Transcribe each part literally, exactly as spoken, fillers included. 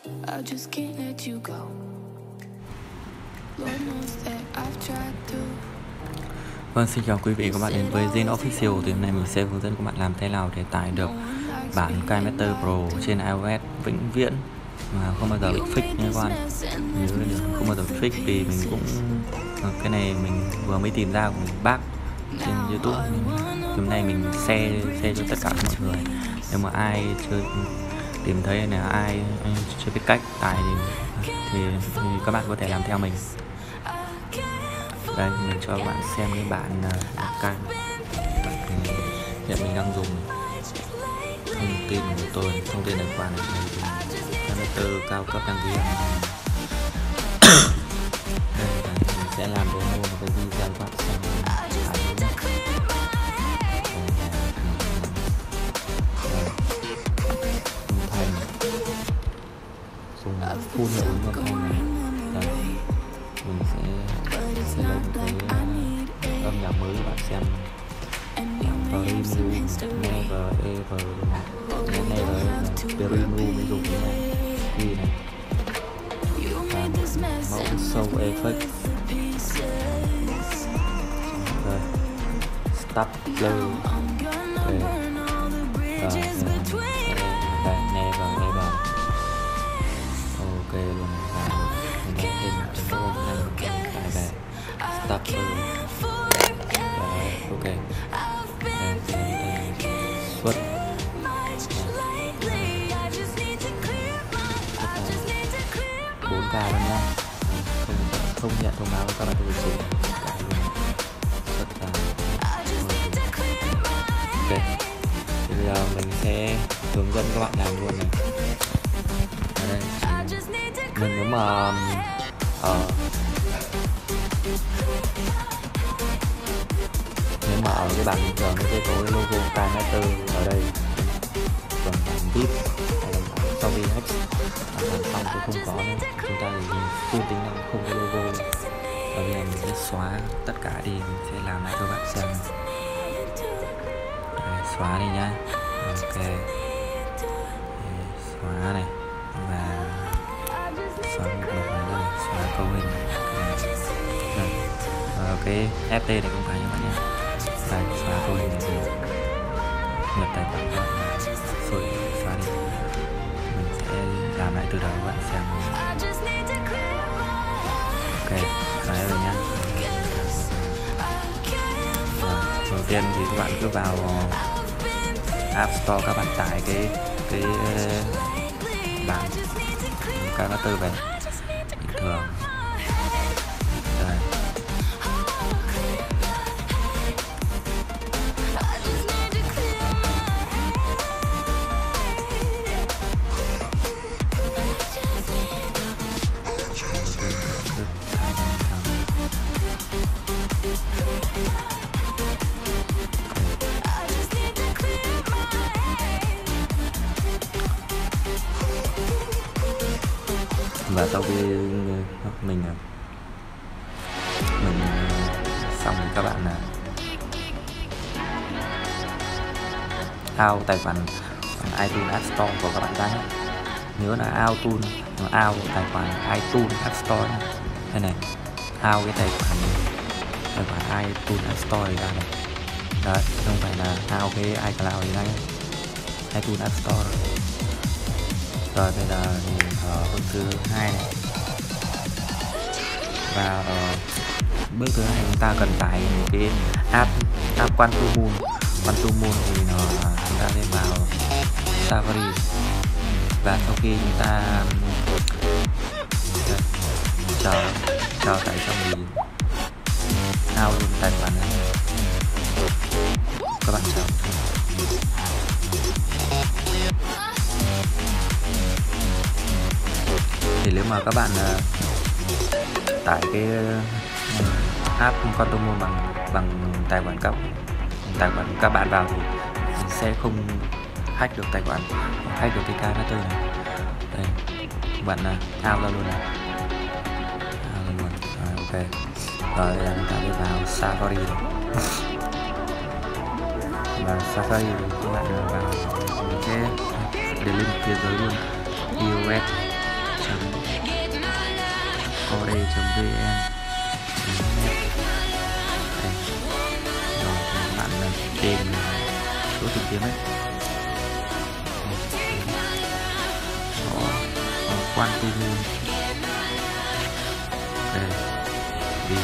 I just can't let you go. Lord knows that I've tried to. Vâng, xin chào quý vị và các bạn đến với Zin Official. Thì hôm nay mình sẽ hướng dẫn các bạn làm thế nào để tải được bản KineMaster Pro trên iOS vĩnh viễn mà không bao giờ bị fix nha các bạn. Nhớ được không bao giờ bị fix vì mình cũng cái này mình vừa mới tìm ra của mình bác trên YouTube. Hôm nay mình share share cho tất cả mọi người. Nếu mà ai chưa tìm thấy là ai chưa biết cách tải thì, thì, thì các bạn có thể làm theo mình. Đây mình cho các bạn xem cái bản uh, can hiện mình đang dùng thông tin của tôi, thông tin tài khoản này KineMaster cao cấp đăng ký. Đây là mình sẽ làm demo một cái video các bạn xem thành dùng full hiệu ứng âm thanh này. Đây mình sẽ sẽ lấy một cái uh, âm nhạc mới các bạn xem. Remove never ever never ever remove mình dùng cái này ghi này và mẫu show effect rồi stop play đây và đây never ever ok luôn và mình đã thêm một cái âm thanh tải về stop play đấy ok xuất bốn K luôn nhá, không không nhận thông báo các bạn sử dụng cái rất là ok. Thì bây giờ mình sẽ hướng dẫn các bạn làm luôn này. Ở đây mình nếu mà ở nếu mà ở cái bản bình thường nó sẽ có cái logo KineMaster ở đây, còn bản vê i pê hay là bản sau khi hack bản xong thì không có nữa. Chúng ta thì full tính năng không có logo. Và bây giờ mình sẽ xóa tất cả đi, mình sẽ làm lại cho bạn xem. Đây, xóa đi nhá, ok. Đây, xóa này và xóa một đoạn này đây, xóa câu hình này. Đây. Và cái ép tê này không phải như vậy nhé. Đây, xóa câu hình này, nhập tài khoản các bạn rồi xóa đi. Mình sẽ làm lại từ đầu các bạn xem. Ok, xóa rồi nhá. Rồi, đầu tiên thì các bạn cứ vào App Store, các bạn tải cái cái bản KineMaster về bình thường. Đây. Và sau khi mình mình xong thì các bạn là out tài khoản iTunes App Store của các bạn ra nhé. Nhớ là out tool, out tài khoản iTunes App Store nhé. Đây này, out cái tài khoản tài khoản iTunes App Store này ra này. Đấy, không phải là out cái iCloud này ngay, iTunes App Store rồi. Rồi bây giờ thì ở bước thứ hai này, và ở bước thứ hai chúng ta cần tải một cái app app Quantum Moon. Quantum Moon thì nó chúng ta lên vào Safari, và sau khi chúng ta đây, chờ chờ tải xong thì out luôn tài khoản này. Các bạn chờ. Thì nếu mà các bạn uh, tải cái uh, app Quantum Moon bằng bằng tài khoản các tài khoản các bạn vào thì sẽ không hack được tài khoản, hack được cái KineMaster này. Đây, các bạn uh, out ra luôn này, out ra luôn. Rồi, ok. Rồi bây giờ chúng ta đi vào Safari này. Và Safari thì các bạn vào cái để link phía dưới luôn iOS chấm core chấm vn. Rồi các bạn tìm chỗ tìm kiếm ấy, quan tư moon đây vì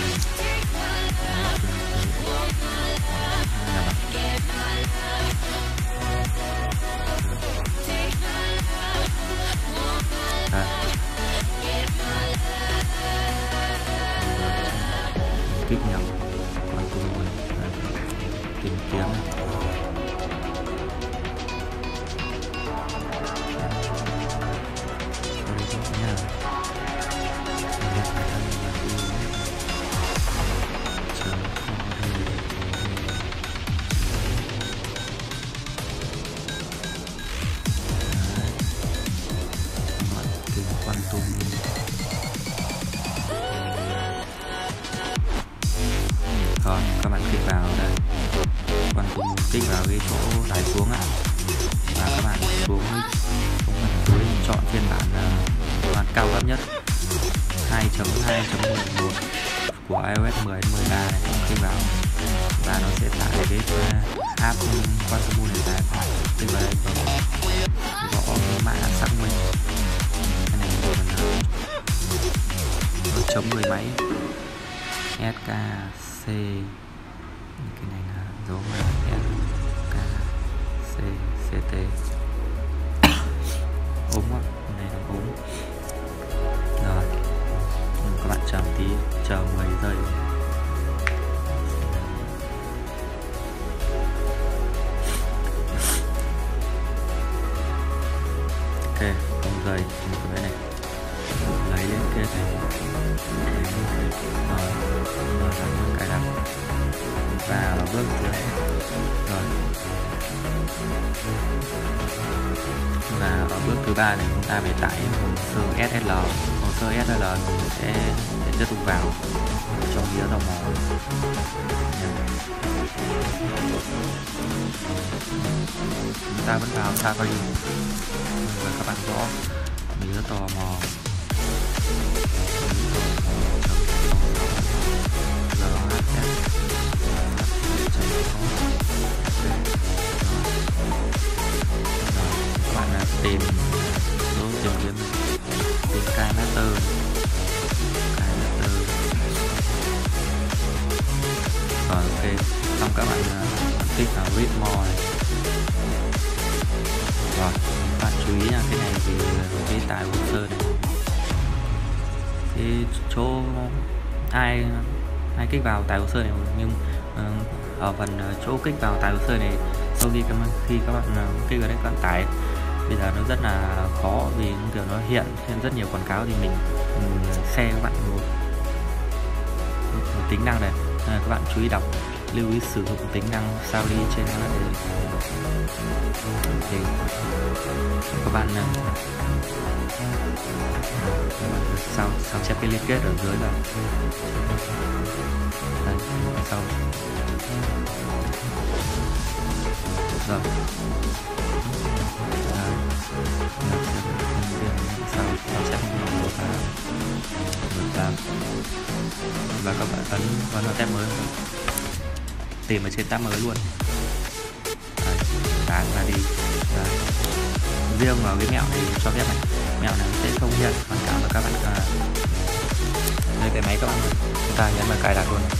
kích nhầm quan tư moon tìm kiếm rồi các bạn kích vào đây, quan cùng kích vào cái chỗ tải xuống ạ, và các bạn xuống xuống phần dưới chọn phiên bản uh, bản cao cấp nhất hai chấm hai chấm mười một của iOS mười đến mười ba này, kích vào và nó sẽ tải cái app quan cùng này ra, kích vào đây gõ mã xác minh cái này nó chống mười máy ét ca xê, cái này là dấu mà ét ca xê xê tê ốm quá, cái này là ốm. Rồi các bạn chờ tí, chờ mấy giây. Ok, không giây cái này lấy liên kết này, rồi rồi cài đặt và ở bước dưới rồi, và ở bước thứ ba này chúng ta phải tải hồ sơ ét ét lờ. Hồ sơ ét ét lờ sẽ sẽ tiếp tục vào trong đĩa dòng mỏ. Chúng ta vẫn vào Safari và các bạn gõ mình rất tò mò các bạn là tìm số tìm kiếm tìm cái master cái master rồi ok, xong các bạn kích vào read more này. Rồi các bạn chú ý là cái này thì cái tải hồ sơ này cái chỗ ai ai kích vào tải hồ sơ này, nhưng uh, ở phần uh, chỗ kích vào tải hồ sơ này sau khi các khi các bạn uh, kích vào đấy các bạn tải, bây giờ nó rất là khó vì kiểu nó hiện thêm rất nhiều quảng cáo thì mình um, share các bạn một, một tính năng này. À, các bạn chú ý đọc, lưu ý sử dụng tính năng sao đi trên nó để, để các bạn uh, sao sao chép cái liên kết ở dưới là đây, sau rồi sau sao chép và và các bạn ấn vào nó tab mới, tìm ở trên tab mới luôn, bán là đi. Đấy. Riêng vào cái mẹo này cho phép này, mẹo này sẽ không hiện quảng cáo và các bạn à, lấy cái máy các bạn chúng ta nhấn vào cài đặt luôn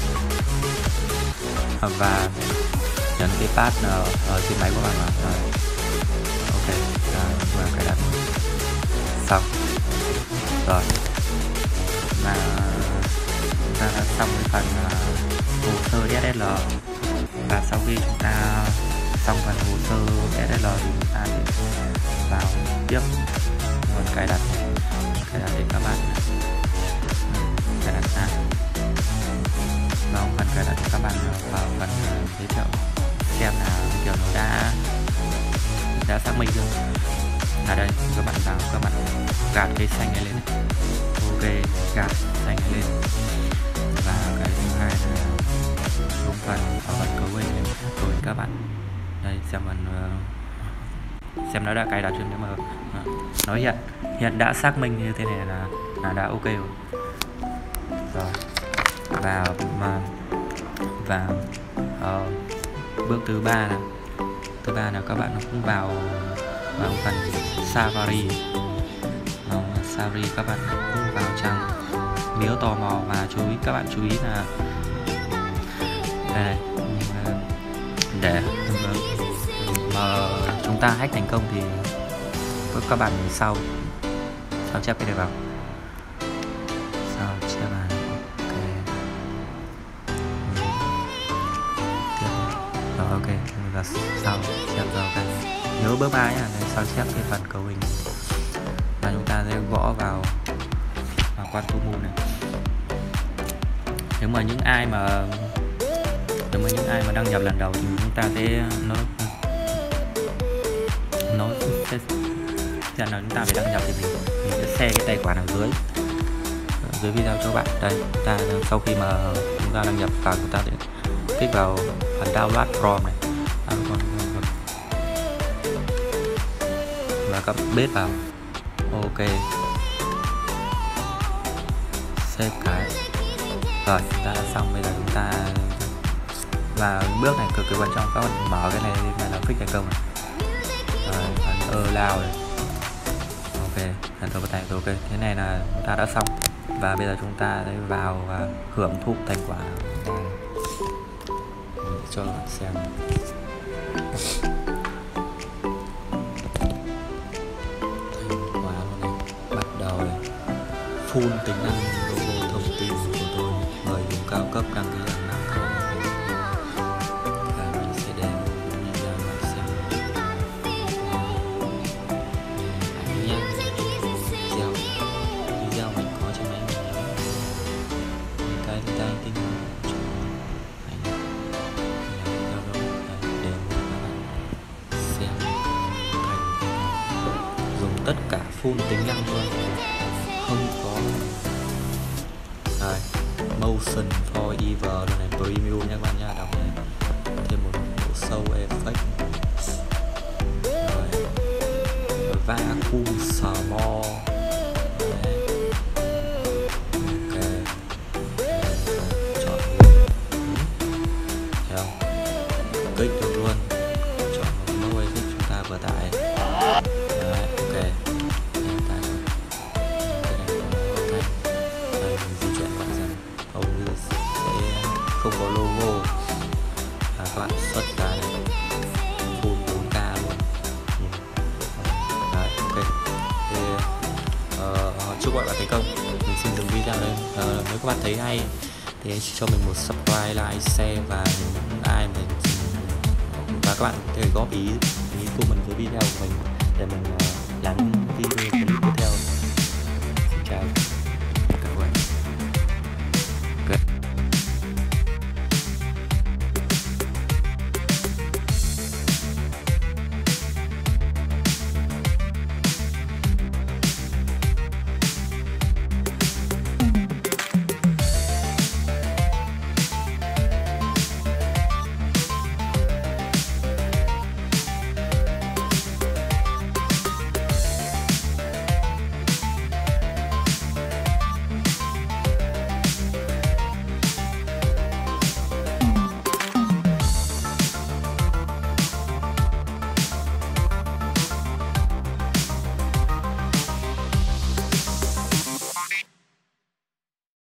và nhấn cái pad ở, ở trên máy của bạn vào. Rồi. Ok, à, và cài đặt xong rồi là chúng ta đã xong cái phần uh, hồ sơ ét ét lờ, và sau khi chúng ta xong phần hồ sơ ét ét lờ thì chúng ta sẽ vào tiếp phần cài đặt cài đặt để các bạn cài đặt ra vào phần cài đặt các bạn vào phần uh, giới thiệu xem là kiểu nó đã đã xác minh chưa. Ở đây các bạn vào, các bạn gạt cái xanh này lên này. Ok, gạt xanh này lên, và cái thứ hai là xuống phần ở phần cấu hình này rồi các bạn đây xem phần uh, xem nó đã cài đặt chưa. Nếu mà uh, nó nó hiện hiện đã xác minh như thế này là là đã ok rồi. Rồi và mà và uh, bước thứ ba là thứ ba là các bạn cũng vào vào phần Safari. Vào Safari các bạn cũng vào trang Miếu tò mò, và chú ý các bạn chú ý là đây này, để mà, mà chúng ta hack thành công thì các bạn sau sao chép cái này vào, sao chép vào ok. Rồi ok, và sau chép vào cái nhớ bước ba nhá, sao chép cái phần cấu hình và chúng ta sẽ gõ vào vào quan thu môn này. Nếu mà những ai mà nếu mà những ai mà đăng nhập lần đầu thì chúng ta sẽ nó nó sẽ là chúng ta phải đăng nhập thì mình mình sẽ share cái tài khoản ở dưới ở dưới video cho bạn. Đây, chúng ta sau khi mà chúng ta đăng nhập vào, chúng ta sẽ kích vào phần download from này và các bếp vào ok, save cái. Rồi chúng ta đã xong. Bây giờ chúng ta và bước này cực kỳ quan trọng, các bạn mở cái này là là fix thành công này. Rồi phần allow này ok, thành công tay ok. Thế này là chúng ta đã xong, và bây giờ chúng ta sẽ vào và hưởng thụ thành quả cho các bạn xem. Thành quả luôn này, bắt đầu này, full tính năng logo thông tin của tôi, người dùng cao cấp đăng ký hàng năm không. Và mình sẽ đem video bạn xem ảnh nhé. Video video mình có trên máy mình nhớ cái tay tinh cho ảnh video đó để các bạn xem thành dùng tất cả full tính năng luôn, không có rồi motion forever luôn này, premium nha các bạn nha. Đọc này thêm một độ sâu effect rồi vacuum small ok, chọn thấy không, kích được luôn, chọn một mẫu effect chúng ta vừa tải. Đấy, ok. Không có logo và các bạn xuất ra này full bốn K luôn. Đấy, ok. Thì, uh, chúc các bạn thành công. Mình xin dừng video đây. Uh, nếu các bạn thấy hay thì hãy cho mình một subscribe, like, share, và những ai mà và các bạn có thể góp ý ý của mình với video của mình để mình uh, làm